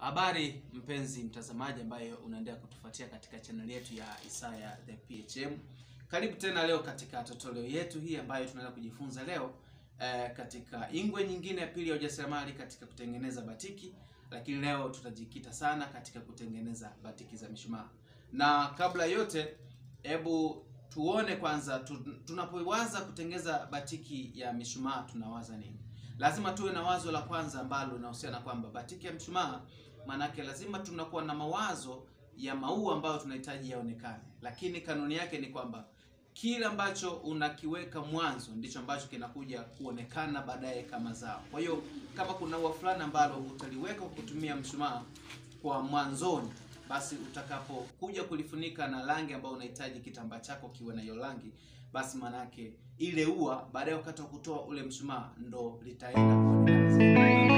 Habari mpenzi mtazamaji ambaye unaendelea kutufuatia katika channel yetu ya Isaya the PHM. Karibu tena leo katika tutorial yetu hii ambayo tunaenda kujifunza leo katika ingwe nyingine ya pili ya ujasiriamali katika kutengeneza batiki, lakini leo tutajikita sana katika kutengeneza batiki za mishumaa. Na kabla yote, hebu tuone kwanza tunapoanza kutengeneza batiki ya mishumaa tunawaza nini? Lazima tuwe na wazo la kwanza ambalo linahusiana kwamba batiki ya mshumaa, manake lazima tunakuwa na mawazo ya maua ambayo tunahitaji yaonekane. Lakini kanuni yake ni kwamba kila ambacho unakiweka mwanzo ndicho ambacho kinakuja kuonekana baadaye kama zao. Kwa hiyo kama kuna ua fulani ambalo utaliweka kwa kutumia mshumaa kwa mwanzoni, basi utakapokuja kulifunika na rangi ambayo unahitaji kitambaa chako kiwe na hiyo rangi, basi manake ile ua baadaye wakati wa kutoa ule mshumaa ndo litaenda kuonekana zaidi.